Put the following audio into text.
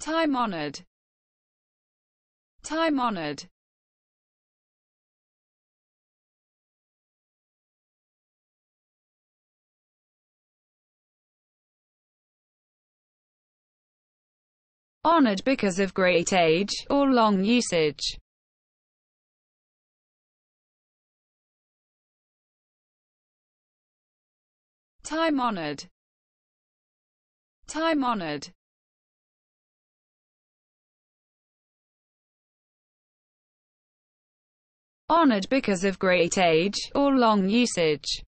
Time-honored. Time-honored. Honored because of great age, or long usage. Time-honored. Time-honored. Honored because of great age, or long usage.